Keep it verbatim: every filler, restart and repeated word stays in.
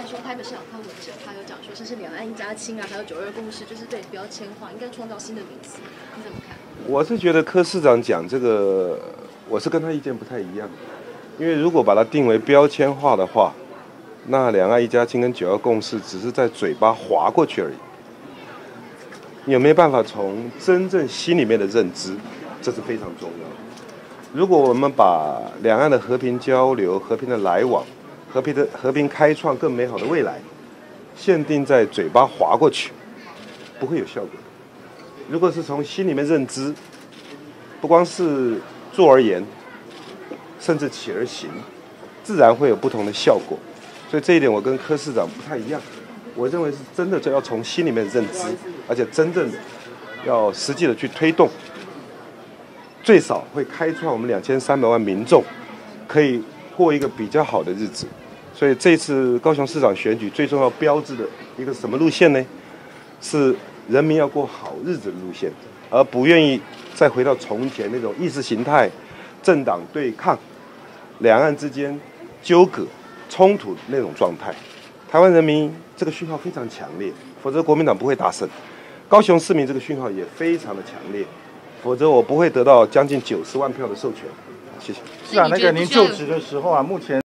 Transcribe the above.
说台北市长柯文哲他有讲说这是两岸一家亲啊，还有九二共识，就是对标签化，应该创造新的名词，你怎么看？ 我是觉得柯市长讲这个，我是跟他意见不太一样，因为如果把它定为标签化的话，那两岸一家亲跟九二共识只是在嘴巴划过去而已。你有没有办法从真正心里面的认知，这是非常重要的。如果我们把两岸的和平交流、和平的来往、和平的和平开创更美好的未来，限定在嘴巴划过去，不会有效果。如果是从心里面认知，不光是做而言，甚至起而行，自然会有不同的效果。所以这一点我跟柯市长不太一样，我认为是真的就要从心里面认知，而且真正要实际的去推动，最少会开创我们两千三百万民众可以过一个比较好的日子。所以这次高雄市长选举最重要标志的一个什么路线呢？是人民要过好日子的路线，而不愿意再回到从前那种意识形态、政党对抗、两岸之间纠葛、冲突的那种状态。台湾人民这个讯号非常强烈，否则国民党不会大胜。高雄市民这个讯号也非常的强烈，否则我不会得到将近九十万票的授权。谢谢。 是啊，那个您就职的时候啊，目前。